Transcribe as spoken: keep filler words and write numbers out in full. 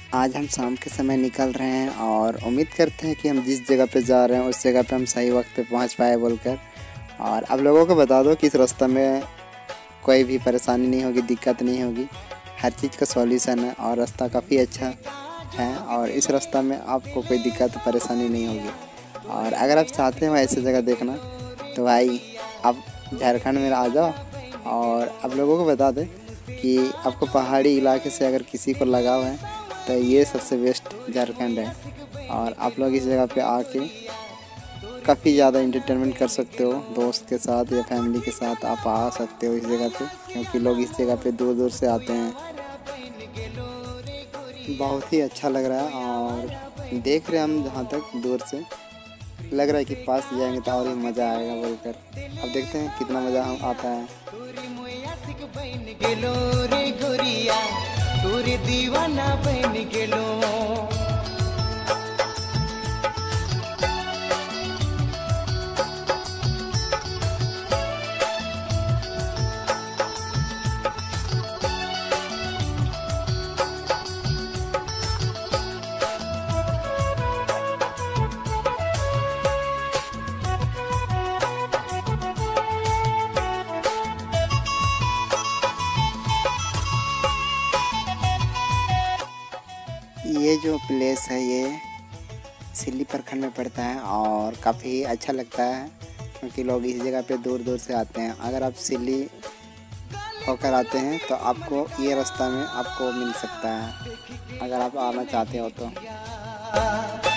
आज हम शाम के समय निकल रहे हैं और उम्मीद करते हैं कि हम जिस जगह पे जा रहे हैं उस जगह पे हम सही वक्त पे पहुंच पाए बोलकर। और आप लोगों को बता दो कि इस रास्ते में कोई भी परेशानी नहीं होगी, दिक्कत नहीं होगी, हर चीज़ का सॉल्यूशन है और रास्ता काफ़ी अच्छा है और इस रास्ता में आपको कोई दिक्कत परेशानी नहीं होगी। और अगर आप चाहते हैं ऐसी जगह देखना तो भाई आप झारखंड में आ जाओ। और आप लोगों को बता दें कि आपको पहाड़ी इलाके से अगर किसी को लगाव है तो ये सबसे बेस्ट झारखंड है। और आप लोग इस जगह पे आके काफ़ी ज़्यादा इंटरटेनमेंट कर सकते हो, दोस्त के साथ या फैमिली के साथ आप आ सकते हो इस जगह पे, क्योंकि लोग इस जगह पे दूर दूर से आते हैं। बहुत ही अच्छा लग रहा है और देख रहे हैं हम जहाँ तक दूर से लग रहा है कि पास जाएंगे तो और ही मज़ा आएगा बोलकर। अब देखते हैं कितना मज़ा हम आता है। दीवाना बन गेलो। ये जो प्लेस है ये सिल्ली प्रखंड में पड़ता है और काफ़ी अच्छा लगता है क्योंकि लोग इस जगह पे दूर दूर से आते हैं। अगर आप सिल्ली होकर आते हैं तो आपको ये रास्ता में आपको मिल सकता है अगर आप आना चाहते हो तो।